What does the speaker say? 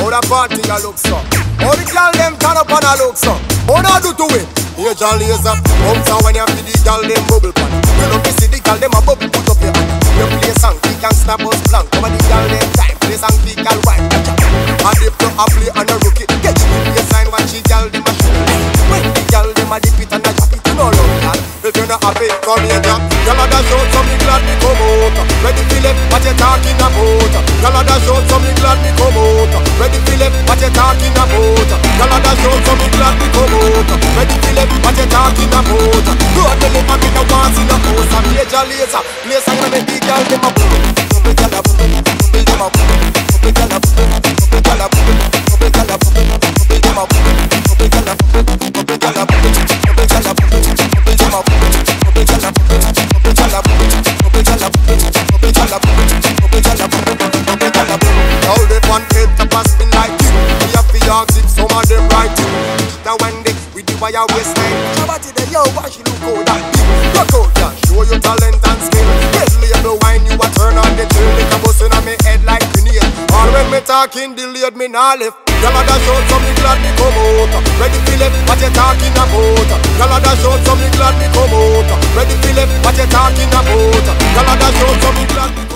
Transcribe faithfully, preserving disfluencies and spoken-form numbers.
How the party a look so? How the girl them turn up and a look so? How they do to it? Major laser, bounce on when you feel the girl them bubble pan. You know me see the girl them a bubble, put up your hand. You play song, kick and snap us blank. Come on the girl them time, play song, kick and wine. And if you a play and a rookie, get you the sign what she girl them a shoot. When the girl them a dip it and a drop it, you know love that. If you not happy, come here, Jack. Girl a dash out, so me glad me come out. Ready feel it, what you talking about? Girl a dash out, so me glad me come out. Ready feel it, what you talking about? Girl a dash out, so me glad me come out. Ready feel it, what you talking about? Go and tell him I'm in a once in a house. I'm major laser, place I'm gonna make the girl them a boom. Bubble girl a boom, bubble them a boom. Bubble girl a boom, bubble girl a boom. Bubble girl a boom, bubble them a boom. Bubble girl a boom, bubble girl a boom. Bubble girl a boom, bubble them a boom. Bubble girl a boom, bubble girl a boom. Bubble girl a boom, bubble girl a boom. Bubble girl a boom, bubble girl a boom. Now they want it to pass me like this. We have to ask if some of them right. Now when they with the wire waistline, Shabbat the yo, why she look out that big? Rock out, yeah, show your talent and skill. Get label wine, you a turn on the chill. Lick a bus in on me head like grenade. All when me talking, delayed me nah left. Y'all a dash out, so me glad me come out. Ready feel it, what you talking about? Y'all a dash out, so me glad me come out. Ready feel it, what you talking about? Y'all a dash out, so me glad me come out.